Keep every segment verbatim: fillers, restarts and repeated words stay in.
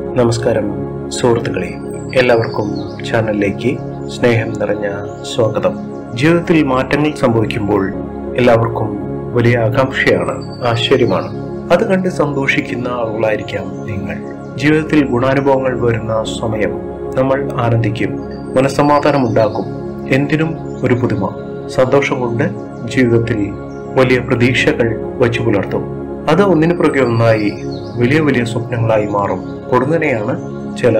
നമസ്കാരം സുഹൃത്തുക്കളെ, എല്ലാവർക്കും ചാനലിലേക്ക് സ്നേഹം നിറഞ്ഞ സ്വാഗതം. ജീവിതത്തിൽ മാറ്റങ്ങൾ സംഭവിക്കുമ്പോൾ എല്ലാവർക്കും വലിയ ആകാംക്ഷയാണ്, ആശ്ചര്യമാണ്. അത് കണ്ട് സന്തോഷിക്കുന്ന ആളുകളായിരിക്കാം നിങ്ങൾ. ജീവിതത്തിൽ ഗുണാനുഭവങ്ങൾ വരുന്ന സമയം നമ്മൾ ആനന്ദിക്കും, മനസ്സമാധാനം ഉണ്ടാക്കും. എന്തിനും ഒരു പുതുമ, സന്തോഷം കൊണ്ട് ജീവിതത്തിൽ വലിയ പ്രതീക്ഷകൾ വച്ചു പുലർത്തും. അത് ഒന്നിനു പുറകെ ഒന്നായി വലിയ വലിയ സ്വപ്നങ്ങളായി മാറും. ഉടനെയാണ് ചില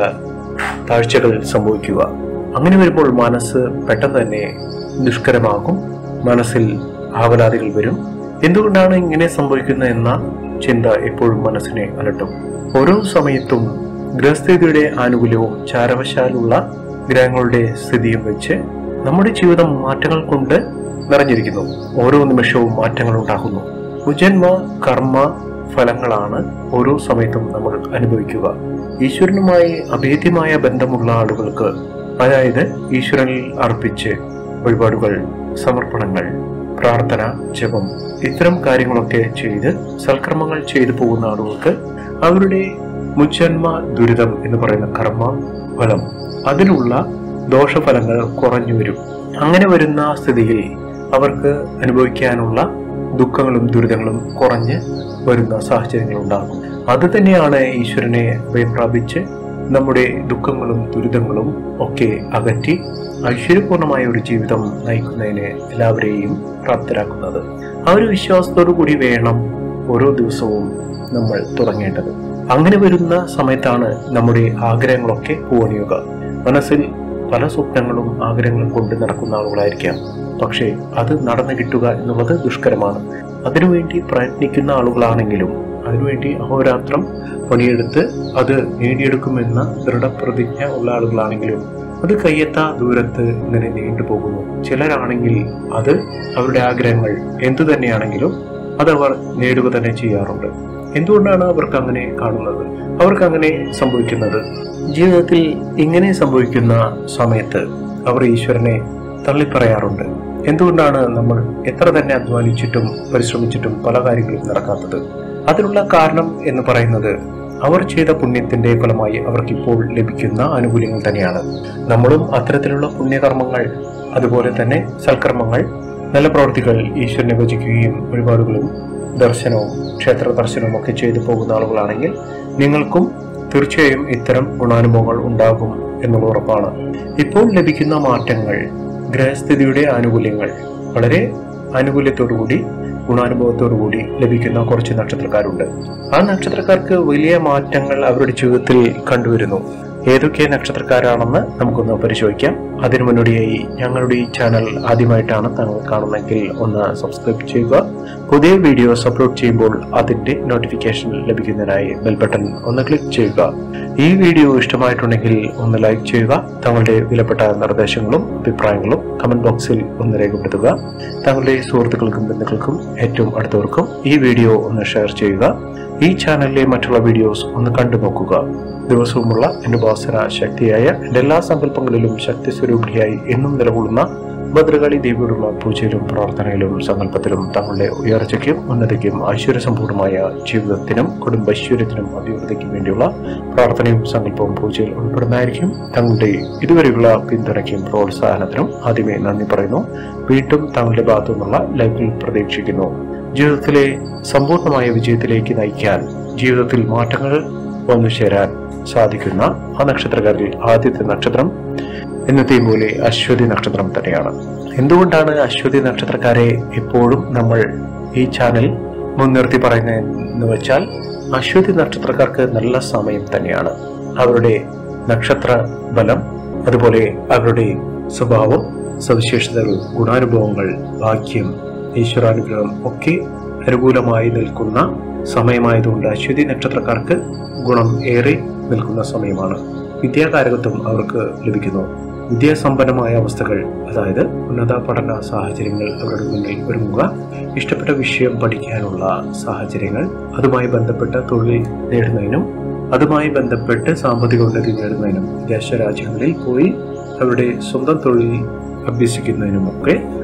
താഴ്ചകൾ സംഭവിക്കുക. അങ്ങനെ വരുമ്പോൾ മനസ്സ് പെട്ടെന്ന് തന്നെ ദുഷ്കരമാകും, മനസ്സിൽ ആവലാതികൾ വരും. എന്തുകൊണ്ടാണ് ഇങ്ങനെ സംഭവിക്കുന്നത് എന്ന ചിന്ത എപ്പോഴും മനസ്സിനെ അലട്ടും. ഓരോ സമയത്തും ഗ്രഹസ്ഥിതിയുടെ ആനുകൂല്യവും ചാരവശാലുള്ള ഗ്രഹങ്ങളുടെ സ്ഥിതിയും വെച്ച് നമ്മുടെ ജീവിതം മാറ്റങ്ങൾ കൊണ്ട് നിറഞ്ഞിരിക്കുന്നു. ഓരോ നിമിഷവും മാറ്റങ്ങൾ ഉണ്ടാകുന്നു. മുജന്മ കർമ്മ ഫലങ്ങളാണ് ഓരോ സമയത്തും നമ്മൾ അനുഭവിക്കുക. ഈശ്വരനുമായി അഭേദ്യമായ ബന്ധമുള്ള ആളുകൾക്ക്, അതായത് ഈശ്വരനിൽ അർപ്പിച്ച് വഴിപാടുകൾ, സമർപ്പണങ്ങൾ, പ്രാർത്ഥന, ജപം, ഇത്തരം കാര്യങ്ങളൊക്കെ ചെയ്ത് സൽക്കർമ്മങ്ങൾ ചെയ്തു പോകുന്ന ആളുകൾക്ക് അവരുടെ മുജന്മ ദുരിതം എന്ന് പറയുന്ന കർമ്മ ഫലം, അതിനുള്ള ദോഷഫലങ്ങൾ കുറഞ്ഞു വരും. അങ്ങനെ വരുന്ന സ്ഥിതിയിൽ അവർക്ക് അനുഭവിക്കാനുള്ള ദുഃഖങ്ങളും ദുരിതങ്ങളും കുറഞ്ഞ് വരുന്ന സാഹചര്യങ്ങൾ ഉണ്ടാകും. അത് തന്നെയാണ് ഈശ്വരനെ അഭയം പ്രാപിച്ച് നമ്മുടെ ദുഃഖങ്ങളും ദുരിതങ്ങളും ഒക്കെ അകറ്റി ഐശ്വര്യപൂർണമായ ഒരു ജീവിതം നയിക്കുന്നതിന് എല്ലാവരെയും പ്രാപ്തരാക്കുന്നത്. ആ ഒരു വിശ്വാസത്തോടു കൂടി വേണം ഓരോ ദിവസവും നമ്മൾ തുടങ്ങേണ്ടത്. അങ്ങനെ വരുന്ന സമയത്താണ് നമ്മുടെ ആഗ്രഹങ്ങളൊക്കെ പൂവണിയുക. മനസ്സിൽ പല സ്വപ്നങ്ങളും ആഗ്രഹങ്ങളും കൊണ്ട് നടക്കുന്ന ആളുകളായിരിക്കാം. പക്ഷേ അത് നടന്നു കിട്ടുക എന്നുള്ളത് ദുഷ്കരമാണ്. അതിനുവേണ്ടി പ്രയത്നിക്കുന്ന ആളുകളാണെങ്കിലും, അതിനുവേണ്ടി അഹോരാത്രം പണിയെടുത്ത് അത് നേടിയെടുക്കുമെന്ന ദൃഢപ്രതിജ്ഞ ഉള്ള ആളുകളാണെങ്കിലും അത് കയ്യെത്താ ദൂരത്ത് ഇങ്ങനെ നീണ്ടുപോകുന്നു. ചിലരാണെങ്കിൽ അത് അവരുടെ ആഗ്രഹങ്ങൾ എന്തു തന്നെയാണെങ്കിലും അതവർ നേടുക തന്നെ ചെയ്യാറുണ്ട്. എന്തുകൊണ്ടാണ് അവർക്ക് അങ്ങനെ കാണുന്നത്, അവർക്ക് അങ്ങനെ സംഭവിക്കുന്നത്? ജീവിതത്തിൽ ഇങ്ങനെ സംഭവിക്കുന്ന സമയത്ത് അവർ ഈശ്വരനെ തള്ളിപ്പറയാറുണ്ട്. എന്തുകൊണ്ടാണ് നമ്മൾ എത്ര തന്നെ അധ്വാനിച്ചിട്ടും പരിശ്രമിച്ചിട്ടും പല കാര്യങ്ങളും നടക്കാത്തത്? അതിനുള്ള കാരണം എന്ന് പറയുന്നത് അവർ ചെയ്ത പുണ്യത്തിന്റെ ഫലമായി അവർക്കിപ്പോൾ ലഭിക്കുന്ന ആനുകൂല്യങ്ങൾ തന്നെയാണ്. നമ്മളും അത്തരത്തിലുള്ള പുണ്യകർമ്മങ്ങൾ, അതുപോലെ തന്നെ സൽക്കർമ്മങ്ങൾ, നല്ല പ്രവൃത്തികൾ, ഈശ്വരനെ ഭജിക്കുകയും വഴിപാടുകളും ദർശനവും ക്ഷേത്ര ദർശനവും ഒക്കെ ചെയ്തു പോകുന്ന ആളുകളാണെങ്കിൽ നിങ്ങൾക്കും തീർച്ചയായും ഇത്തരം ഗുണാനുഭവങ്ങൾ ഉണ്ടാകും എന്നുള്ള ഉറപ്പാണ്. ഇപ്പോൾ ലഭിക്കുന്ന മാറ്റങ്ങൾ, ഗ്രഹസ്ഥിതിയുടെ ആനുകൂല്യങ്ങൾ വളരെ ആനുകൂല്യത്തോടുകൂടി ഗുണാനുഭവത്തോടുകൂടി ലഭിക്കുന്ന കുറച്ച് നക്ഷത്രക്കാരുണ്ട്. ആ നക്ഷത്രക്കാർക്ക് വലിയ മാറ്റങ്ങൾ അവരുടെ ജീവിതത്തിൽ കണ്ടുവരുന്നു. ഏതൊക്കെ നക്ഷത്രക്കാരാണെന്ന് നമുക്കൊന്ന് പരിശോധിക്കാം. അതിനു മുന്നോടിയായി ഞങ്ങളുടെ ഈ ചാനൽ ആദ്യമായിട്ടാണ് താങ്കൾ കാണുന്നതെങ്കിൽ ഒന്ന് സബ്സ്ക്രൈബ് ചെയ്യുക. പുതിയ വീഡിയോസ് അപ്ലോഡ് ചെയ്യുമ്പോൾ അതിന്റെ നോട്ടിഫിക്കേഷൻ ലഭിക്കുന്നതിനായി ബെൽ ബട്ടൺ ഒന്ന് ക്ലിക്ക് ചെയ്യുക. ഈ വീഡിയോ ഇഷ്ടമായിട്ടുണ്ടെങ്കിൽ ഒന്ന് ലൈക്ക് ചെയ്യുക. തങ്ങളുടെ വിലപ്പെട്ട നിർദ്ദേശങ്ങളും അഭിപ്രായങ്ങളും കമന്റ് ബോക്സിൽ ഒന്ന് രേഖപ്പെടുത്തുക. തങ്ങളുടെ സുഹൃത്തുക്കൾക്കും ബന്ധുക്കൾക്കും ഏറ്റവും അടുത്തവർക്കും ഈ വീഡിയോ ഒന്ന് ഷെയർ ചെയ്യുക. ഈ ചാനലിലെ മറ്റുള്ള വീഡിയോസ് ഒന്ന് കണ്ടു നോക്കുക. ദിവസവുമുള്ള എന്റെ ഉപാസന ശക്തിയായ എന്റെ എല്ലാ സങ്കല്പങ്ങളിലും ശക്തി സ്വരൂപിണിയായി എന്നും നിലകൊള്ളുന്ന ഭദ്രകാളി ദേവിയോടുള്ള പൂജയിലും പ്രാർത്ഥനയിലും സങ്കല്പത്തിലും തങ്ങളുടെ ഉയർച്ചയ്ക്കും ഉന്നതിക്കും ഐശ്വര്യസമ്പൂർണമായ ജീവിതത്തിനും കുടുംബൈശ്വര്യത്തിനും അഭിവൃദ്ധിക്കും വേണ്ടിയുള്ള പ്രാർത്ഥനയും സങ്കല്പവും പൂജയിൽ ഉൾപ്പെടുന്നതായിരിക്കും. തങ്ങളുടെ ഇതുവരെയുള്ള പിന്തുണയ്ക്കും പ്രോത്സാഹനത്തിനും ആദ്യമേ നന്ദി പറയുന്നു. വീണ്ടും തങ്ങളുടെ ഭാഗത്തു നിന്നുള്ള ലൈക്കുകൾ പ്രതീക്ഷിക്കുന്നു. ജീവിതത്തിലെ സമ്പൂർണമായ വിജയത്തിലേക്ക് നയിക്കാൻ, ജീവിതത്തിൽ മാറ്റങ്ങൾ വന്നു ചേരാൻ സാധിക്കുന്ന ആ നക്ഷത്രക്കാരിൽ ആദ്യത്തെ നക്ഷത്രം എന്നത്തെയും പോലെ അശ്വതി നക്ഷത്രം തന്നെയാണ്. എന്തുകൊണ്ടാണ് അശ്വതി നക്ഷത്രക്കാരെ എപ്പോഴും നമ്മൾ ഈ ചാനൽ മുൻനിർത്തി പറയുന്നതെന്ന് വെച്ചാൽ, അശ്വതി നക്ഷത്രക്കാർക്ക് നല്ല സമയം തന്നെയാണ്. അവരുടെ നക്ഷത്ര ബലം, അതുപോലെ അവരുടെ സ്വഭാവം, സവിശേഷതകൾ, ഗുണാനുഭവങ്ങൾ, ഭാഗ്യം, ഈശ്വരാനുഗ്രഹം ഒക്കെ അനുകൂലമായി നിൽക്കുന്ന സമയമായതുകൊണ്ട് അശ്വതി നക്ഷത്രക്കാർക്ക് ഗുണം ഏറെ നിൽക്കുന്ന സമയമാണ്. വിദ്യാകാരകത്വം അവർക്ക് ലഭിക്കുന്നു. വിദ്യാസമ്പന്നമായ അവസ്ഥകൾ, അതായത് ഉന്നത പഠന സാഹചര്യങ്ങൾ അവരുടെ മുന്നിൽ ഒരുങ്ങുക, ഇഷ്ടപ്പെട്ട വിഷയം പഠിക്കാനുള്ള സാഹചര്യങ്ങൾ, അതുമായി ബന്ധപ്പെട്ട തൊഴിൽ നേടുന്നതിനും അതുമായി ബന്ധപ്പെട്ട് സാമ്പത്തിക ഉന്നതി നേടുന്നതിനും വിദേശ രാജ്യങ്ങളിൽ പോയി അവരുടെ സ്വന്തം തൊഴിൽ അഭ്യസിക്കുന്നതിനുമൊക്കെ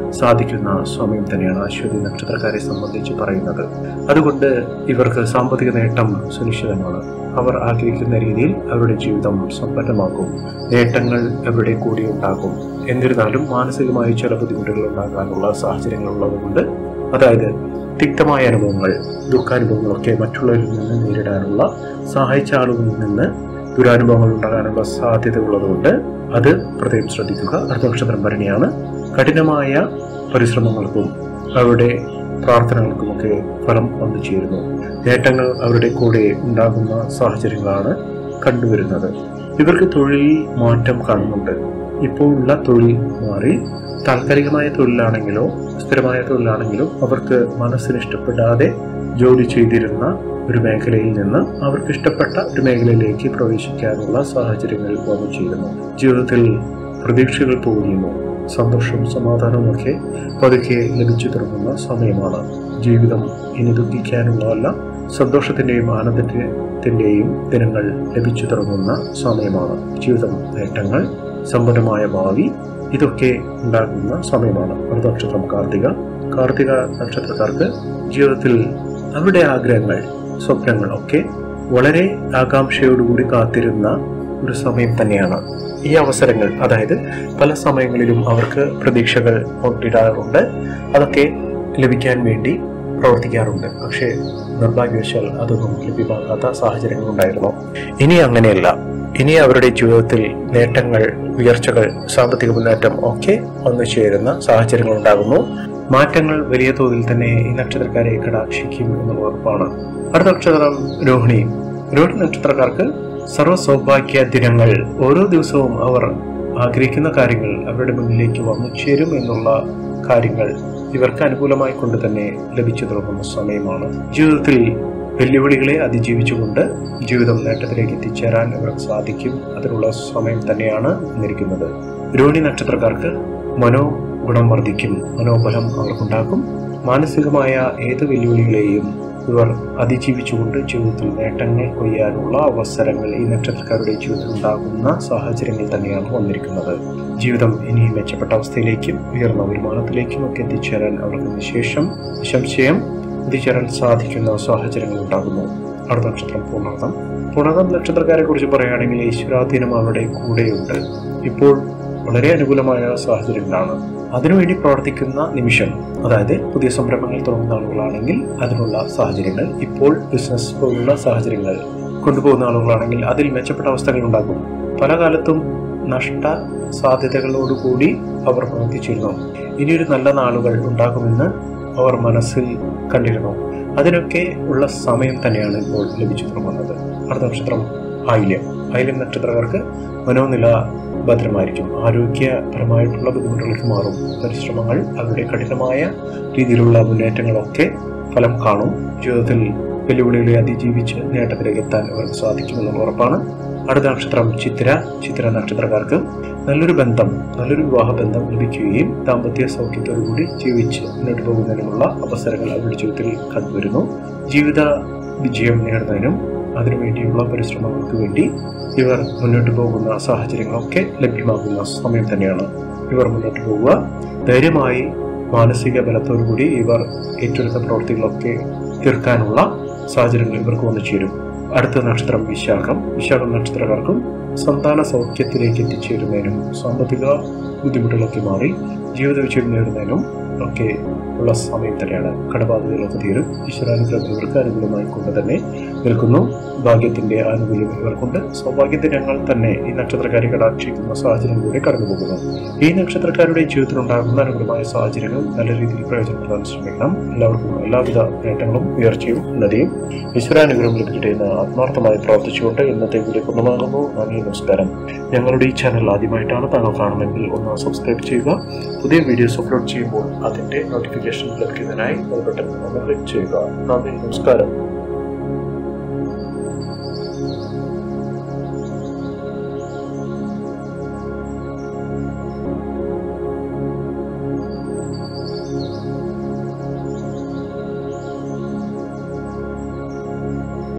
സാധിക്കുന്ന സമയം തന്നെയാണ് അശ്വതി നക്ഷത്രക്കാരെ സംബന്ധിച്ച് പറയുന്നത്. അതുകൊണ്ട് ഇവർക്ക് സാമ്പത്തിക നേട്ടം സുനിശ്ചിതമാണ്. അവർ ആഗ്രഹിക്കുന്ന രീതിയിൽ അവരുടെ ജീവിതം സമ്പന്നമാക്കും. നേട്ടങ്ങൾ അവരുടെ കൂടി ഉണ്ടാകും. എന്നിരുന്നാലും മാനസികമായി ചില ബുദ്ധിമുട്ടുകൾ ഉണ്ടാകാനുള്ള സാഹചര്യങ്ങൾ ഉള്ളതുകൊണ്ട്, അതായത് തിക്തമായ അനുഭവങ്ങൾ, ദുഃഖാനുഭവങ്ങളൊക്കെ മറ്റുള്ളവരിൽ നിന്ന് നേരിടാനുള്ള, സഹായിച്ച ആളുകളിൽ നിന്ന് ദുരാനുഭവങ്ങൾ ഉണ്ടാകാനുള്ള സാധ്യത ഉള്ളതുകൊണ്ട് അത് പ്രത്യേകം ശ്രദ്ധിക്കുക. അടുത്ത നക്ഷത്രം ഭരണിയാണ്. കഠിനമായ പരിശ്രമങ്ങൾക്കും അവരുടെ പ്രാർത്ഥനകൾക്കുമൊക്കെ ഫലം വന്നു ചേരുന്നു. നേട്ടങ്ങൾ അവരുടെ കൂടെ ഉണ്ടാകുന്ന സാഹചര്യങ്ങളാണ് കണ്ടുവരുന്നത്. ഇവർക്ക് തൊഴിൽ മാറ്റം കാണുന്നുണ്ട്. ഇപ്പോൾ ഉള്ള തൊഴിൽ മാറി താൽക്കാലികമായ തൊഴിലാണെങ്കിലോ സ്ഥിരമായ തൊഴിലാണെങ്കിലും അവർക്ക് മനസ്സിന് ഇഷ്ടപ്പെടാതെ ജോലി ചെയ്തിരുന്ന ഒരു മേഖലയിൽ നിന്ന് അവർക്ക് ഇഷ്ടപ്പെട്ട ഒരു മേഖലയിലേക്ക് പ്രവേശിക്കാനുള്ള സാഹചര്യങ്ങൾ വന്നു ചേരുന്നു. ജീവിതത്തിൽ പ്രതീക്ഷകൾ തോന്നിയുന്നു. സന്തോഷവും സമാധാനവും ഒക്കെ പതുക്കെ ലഭിച്ചു തുടങ്ങുന്ന സമയമാണ്. ജീവിതം ഇനി ദുഃഖിക്കാനുള്ളതല്ല, സന്തോഷത്തിന്റെയും ആനന്ദത്തിന്റെയും ദിനങ്ങൾ ലഭിച്ചു തുടങ്ങുന്ന സമയമാണ്. ജീവിതം, നേട്ടങ്ങൾ, സമ്പന്നമായ ഭാവി ഇതൊക്കെ ഉണ്ടാകുന്ന സമയമാണ്. അടുത്ത നക്ഷത്രം കാർത്തിക. കാർത്തിക നക്ഷത്രക്കാർക്ക് ജീവിതത്തിൽ അവരുടെ ആഗ്രഹങ്ങൾ, സ്വപ്നങ്ങൾ ഒക്കെ വളരെ ആകാംക്ഷയോടുകൂടി കാത്തിരുന്ന ഒരു സമയം തന്നെയാണ്. ഈ അവസരങ്ങൾ, അതായത് പല സമയങ്ങളിലും അവർക്ക് പ്രതീക്ഷകൾ കൊണ്ടിടാറുണ്ട്. അതൊക്കെ ലഭിക്കാൻ വേണ്ടി പ്രവർത്തിക്കാറുണ്ട്. പക്ഷേ നിർഭാഗ്യവശാൽ അതൊന്നും ലഭ്യമാകാത്ത സാഹചര്യങ്ങൾ ഉണ്ടായിരുന്നു. ഇനി അങ്ങനെയല്ല. ഇനി അവരുടെ ജീവിതത്തിൽ നേട്ടങ്ങൾ, ഉയർച്ചകൾ, സാമ്പത്തിക മുന്നേറ്റം ഒക്കെ വന്നു ചേരുന്ന സാഹചര്യങ്ങൾ ഉണ്ടാകുന്നു. മാറ്റങ്ങൾ വലിയ തോതിൽ തന്നെ ഈ നക്ഷത്രക്കാരെ കടാക്ഷിക്കും എന്നുള്ള ഉറപ്പാണ്. അടുത്ത നക്ഷത്രം രോഹിണി. രോഹിണി നക്ഷത്രക്കാർക്ക് സർവ്വ സൗഭാഗ്യ ദിനങ്ങൾ, ഓരോ ദിവസവും അവർ ആഗ്രഹിക്കുന്ന കാര്യങ്ങൾ അവരുടെ മുന്നിലേക്ക് വന്നു ചേരും എന്നുള്ള കാര്യങ്ങൾ ഇവർക്ക് അനുകൂലമായി കൊണ്ട് തന്നെ ലഭിച്ചു തുടങ്ങുന്ന സമയമാണ്. ജീവിതത്തിൽ വെല്ലുവിളികളെ അതിജീവിച്ചുകൊണ്ട് ജീവിതം നേട്ടത്തിലേക്ക് എത്തിച്ചേരാൻ ഇവർക്ക് സാധിക്കും. അതിനുള്ള സമയം തന്നെയാണ് വന്നിരിക്കുന്നത്. രോഹിണി നക്ഷത്രക്കാർക്ക് മനോഗുണം വർദ്ധിക്കും. മനോബലം അവർക്കുണ്ടാകും. മാനസികമായ ഏത് വെല്ലുവിളികളെയും ഇവർ അതിജീവിച്ചുകൊണ്ട് ജീവിതത്തിൽ നേട്ടങ്ങൾ കൊയ്യാനുള്ള അവസരങ്ങൾ ഈ നക്ഷത്രക്കാരുടെ ജീവിതത്തിൽ ഉണ്ടാകുന്ന സാഹചര്യങ്ങൾ തന്നെയാണ് വന്നിരിക്കുന്നത്. ജീവിതം ഇനി മെച്ചപ്പെട്ട അവസ്ഥയിലേക്കും ഉയർന്ന വരുമാനത്തിലേക്കും ഒക്കെ എത്തിച്ചേരാൻ അവർക്ക് നിശേഷം നിശംശയം എത്തിച്ചേരാൻ സാധിക്കുന്ന സാഹചര്യങ്ങൾ ഉണ്ടാകുന്നു. അടുത്ത നക്ഷത്രം പൂർണ്ണതം. പൂർണ്ണതം നക്ഷത്രക്കാരെ കുറിച്ച് പറയുകയാണെങ്കിൽ ഈശ്വരാധീനം അവരുടെ കൂടെയുണ്ട്. ഇപ്പോൾ വളരെ അനുകൂലമായ സാഹചര്യങ്ങളാണ്. അതിനുവേണ്ടി പ്രവർത്തിക്കുന്ന നിമിഷം, അതായത് പുതിയ സംരംഭങ്ങൾ തുടങ്ങുന്ന ആളുകളാണെങ്കിൽ അതിനുള്ള സാഹചര്യങ്ങൾ, ഇപ്പോൾ ബിസിനസ് പോലുള്ള സാഹചര്യങ്ങൾ കൊണ്ടുപോകുന്ന ആളുകളാണെങ്കിൽ അതിൽ മെച്ചപ്പെട്ട അവസ്ഥകൾ ഉണ്ടാകും. പല കാലത്തും നഷ്ട സാധ്യതകളോടുകൂടി അവർ പ്രവർത്തിച്ചിരുന്നു. ഇനിയൊരു നല്ല നാളുകൾ ഉണ്ടാകുമെന്ന് അവർ മനസ്സിൽ കണ്ടിരുന്നു. അതിനൊക്കെ ഉള്ള സമയം തന്നെയാണ് ഇപ്പോൾ ലഭിച്ചു തുടങ്ങുന്നത്. അടുത്ത നക്ഷത്രം ആയില്യം. ആയില്യം നക്ഷത്രക്കാർക്ക് മനോനില ഭദ്രമായിരിക്കും. ആരോഗ്യപരമായിട്ടുള്ള ബുദ്ധിമുട്ടുകൾക്ക് മാറും. പരിശ്രമങ്ങൾ, അവരുടെ കഠിനമായ രീതിയിലുള്ള മുന്നേറ്റങ്ങളൊക്കെ ഫലം കാണും. ജീവിതത്തിൽ വെല്ലുവിളികളെ അതിജീവിച്ച് നേട്ടത്തിലേക്ക് എത്താൻ അവർക്ക് സാധിക്കുമെന്നുള്ള ഉറപ്പാണ്. അടുത്ത നക്ഷത്രം ചിത്തിര. ചിത്തിര നക്ഷത്രക്കാർക്ക് നല്ലൊരു ബന്ധം, നല്ലൊരു വിവാഹ ബന്ധം ലഭിക്കുകയും ദാമ്പത്യ സൗഖ്യത്തോടുകൂടി ജീവിച്ച് മുന്നോട്ട് പോകുന്നതിനുള്ള അവസരങ്ങൾ അവരുടെ ജീവിതത്തിൽ കണ്ടുവരുന്നു. ജീവിത വിജയം നേടുന്നതിനും അതിനുവേണ്ടിയുള്ള പരിശ്രമങ്ങൾക്ക് വേണ്ടി ഇവർ മുന്നോട്ട് പോകുന്ന സാഹചര്യങ്ങളൊക്കെ ലഭ്യമാകുന്ന സമയം തന്നെയാണ്. ഇവർ മുന്നോട്ട് പോവുക. ധൈര്യമായി മാനസിക ബലത്തോടുകൂടി ഇവർ ഏറ്റെടുത്ത പ്രവൃത്തികളൊക്കെ തീർക്കാനുള്ള സാഹചര്യങ്ങൾ ഇവർക്ക് വന്നു ചേരും. അടുത്ത നക്ഷത്രം വിശാഖം. വിശാഖം നക്ഷത്രക്കാർക്കും സന്താന സൗഖ്യത്തിലേക്ക് എത്തിച്ചേരുന്നതിനും സാമ്പത്തിക ബുദ്ധിമുട്ടുകളൊക്കെ മാറി ജീവിത വിജയം നേടുന്നതിനും ഒക്കെ ഉള്ള സമയം തന്നെയാണ്. കടബാധ്യതകളൊക്കെ തീരും. ഈശ്വരാനുഗ്രഹം ഇവർക്ക് അനുകൂലമായി കൊണ്ട് തന്നെ നിൽക്കുന്നു. ഭാഗ്യത്തിന്റെ ആനുകൂല്യം ഇവർക്കുണ്ട്. സൗഭാഗ്യ ദിനങ്ങൾ തന്നെ ഈ നക്ഷത്രക്കാരെ കടാക്ഷിക്കുന്ന സാഹചര്യങ്ങളിലൂടെ കടന്നുപോകുന്നു. ഈ നക്ഷത്രക്കാരുടെ ജീവിതത്തിൽ ഉണ്ടാകുന്ന അനുകൂലമായ സാഹചര്യങ്ങൾ നല്ല രീതിയിൽ പ്രയോജനപ്പെടുത്താൻ ശ്രമിക്കണം. എല്ലാവർക്കും എല്ലാവിധ നേട്ടങ്ങളും ഉയർച്ചയും ഉന്നതിയും ഈശ്വരാനുഗ്രഹം ലഭിക്കട്ടെ എന്ന് ആത്മാർത്ഥമായി പ്രാർത്ഥിച്ചുകൊണ്ട് ഇന്നത്തെ വീഡിയോ പൂർണ്ണമാകുന്നു. നന്ദി, നമസ്കാരം. ഞങ്ങളുടെ ഈ ചാനൽ ആദ്യമായിട്ടാണ് താങ്കൾ കാണുമെങ്കിൽ ഒന്ന് സബ്സ്ക്രൈബ് ചെയ്യുക. പുതിയ വീഡിയോസ് അപ്ലോഡ് ചെയ്യുമ്പോൾ അതിന്റെ നോട്ടിഫിക്കേഷൻ ലഭിക്കുന്നതിനായി ബെൽ ബട്ടൺ ഒന്ന് ക്ലിക്ക് ചെയ്യുക. നന്ദി, നമസ്കാരം.